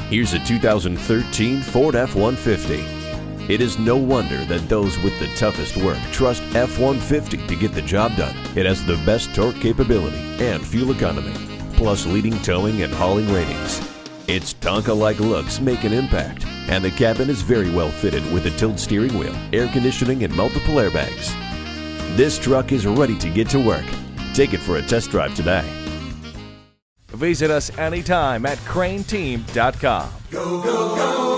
Here's a 2013 Ford F-150. It is no wonder that those with the toughest work trust F-150 to get the job done. It has the best torque capability and fuel economy, plus leading towing and hauling ratings. Its Tonka-like looks make an impact, and the cabin is very well fitted with a tilt steering wheel, air conditioning, and multiple airbags. This truck is ready to get to work. Take it for a test drive today. Visit us anytime at crainteam.com. Go, go, go.